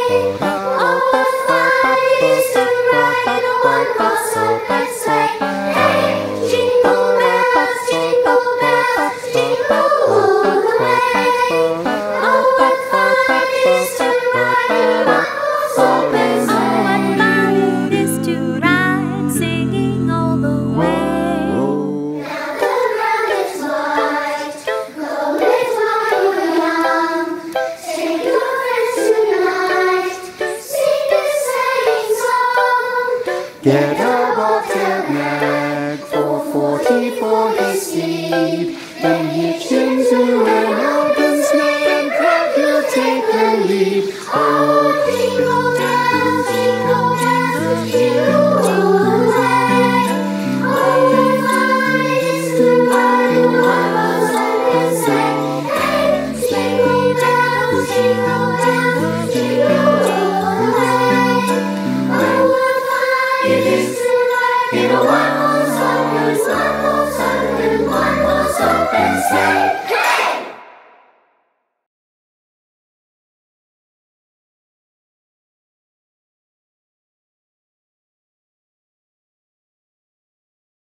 Get a bobtail nag for 40 for his steed, then hitch him to an open sleigh and have you take the lead. Oh, jingle bells, jingle bells, jingle bells, oh, fun it is to ride in one open sleigh. And jingle bells, jingle bells, jingle bells, oh, what fun it is to ride in a one